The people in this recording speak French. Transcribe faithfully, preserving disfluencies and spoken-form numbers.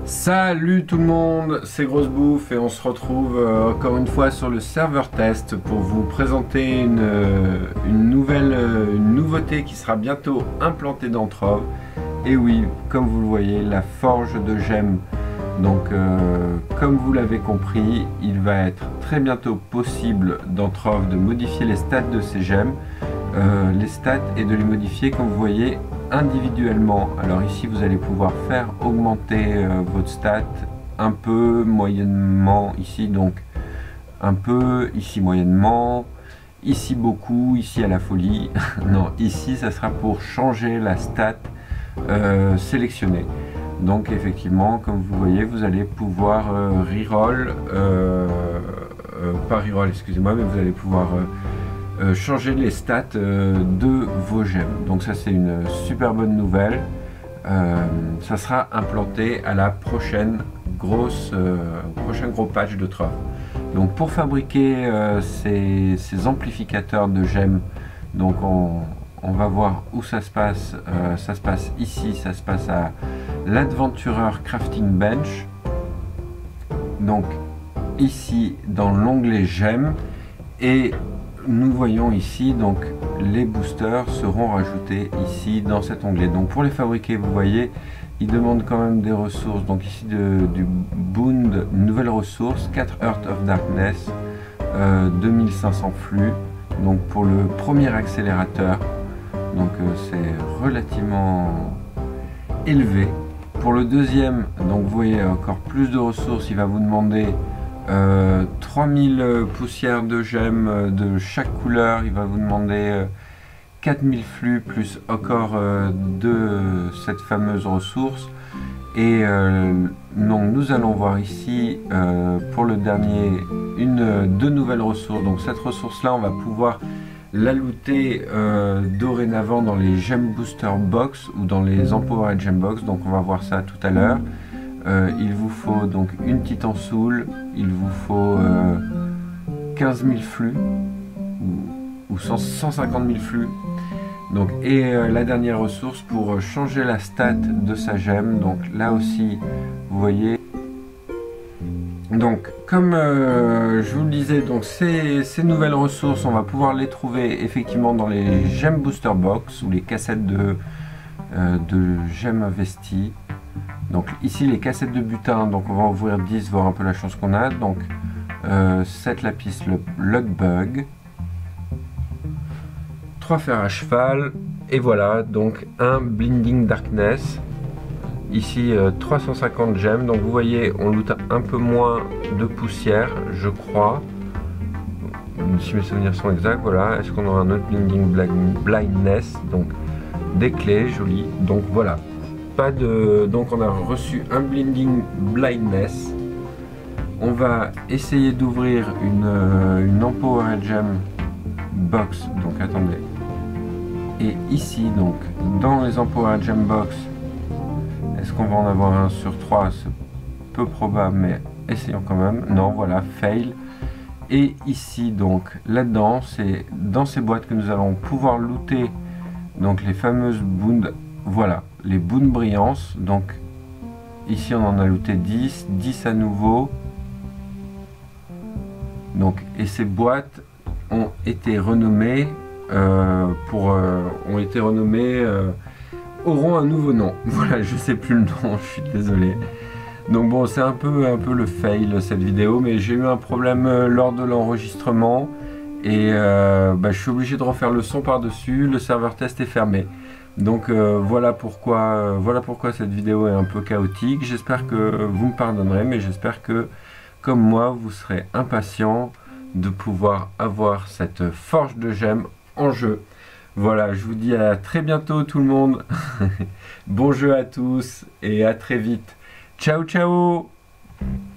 Salut tout le monde, c'est Grosse Bouffe et on se retrouve euh, encore une fois sur le serveur test pour vous présenter une, euh, une nouvelle euh, une nouveauté qui sera bientôt implantée dans Trove. Et oui, comme vous le voyez, la forge de gemmes. Donc euh, comme vous l'avez compris, il va être très bientôt possible dans Trove de modifier les stats de ces gemmes, euh, les stats et de les modifier comme vous voyez individuellement. Alors ici vous allez pouvoir faire augmenter euh, votre stat un peu, moyennement, ici donc un peu, ici moyennement, ici beaucoup, ici à la folie. Non, ici ça sera pour changer la stat euh, sélectionnée. Donc effectivement, comme vous voyez, vous allez pouvoir euh, reroll, euh, euh, pas reroll, excusez-moi, mais vous allez pouvoir euh, Euh, changer les stats euh, de vos gemmes. Donc ça c'est une super bonne nouvelle. Euh, ça sera implanté à la prochaine grosse euh, prochain gros patch de Trove. Donc pour fabriquer euh, ces, ces amplificateurs de gemmes, donc on, on va voir où ça se passe. Euh, ça se passe ici, ça se passe à l'Adventurer Crafting Bench. Donc ici dans l'onglet gemmes, et nous voyons ici donc les boosters seront rajoutés ici dans cet onglet. Donc pour les fabriquer, vous voyez, ils demandent quand même des ressources. Donc ici de, du Bound, une nouvelle ressource, quatre Heart of Darkness, euh, deux mille cinq cents flux. Donc pour le premier accélérateur, donc euh, c'est relativement élevé. Pour le deuxième, donc vous voyez encore plus de ressources. Il va vous demander Euh, trois mille poussières de gemmes de chaque couleur. Il va vous demander euh, quatre mille flux plus encore euh, de cette fameuse ressource. Et euh, donc nous allons voir ici euh, pour le dernier une deux nouvelles ressources. Donc cette ressource là on va pouvoir la looter euh, dorénavant dans les gem booster box ou dans les empowered gem box. Donc on va voir ça tout à l'heure. Euh, il vous faut donc une titan soul, il vous faut euh, quinze mille flux ou, ou cent cinquante mille flux. Donc, et euh, la dernière ressource pour changer la stat de sa gemme. Donc là aussi, vous voyez. Donc comme euh, je vous le disais, donc ces, ces nouvelles ressources, on va pouvoir les trouver effectivement dans les gem booster box ou les cassettes de, euh, de gemmes investies. Donc ici les cassettes de butin, donc on va ouvrir dix, voir un peu la chance qu'on a. Donc euh, sept lapis le luck bug, trois fers à cheval, et voilà donc un blinding darkness. Ici euh, trois cent cinquante gemmes, donc vous voyez on loot un peu moins de poussière je crois, si mes souvenirs sont exacts. Voilà, est-ce qu'on aura un autre blinding blindness, donc des clés jolies. Donc voilà, pas de, donc on a reçu un blinding blindness. On va essayer d'ouvrir une, euh, une empowered gem box. Donc attendez, et ici donc dans les empowered gem box, est-ce qu'on va en avoir un sur trois? C'est peu probable, mais essayons quand même. Non, voilà, fail. Et ici donc là-dedans, c'est dans ces boîtes que nous allons pouvoir looter donc les fameuses bounds. Voilà, les boons brillance. Donc ici on en a looté dix, dix à nouveau. Donc, et ces boîtes ont été renommées euh, pour euh, ont été renommées euh, auront un nouveau nom. Voilà, je sais plus le nom, je suis désolé. Donc bon, c'est un peu un peu le fail cette vidéo, mais j'ai eu un problème euh, lors de l'enregistrement et euh, bah, je suis obligé de refaire le son par dessus. Le serveur test est fermé. Donc euh, voilà pourquoi euh, voilà pourquoi cette vidéo est un peu chaotique. J'espère que vous me pardonnerez, mais j'espère que comme moi vous serez impatient de pouvoir avoir cette forge de gemmes en jeu. Voilà, je vous dis à très bientôt tout le monde. Bon jeu à tous et à très vite. Ciao ciao.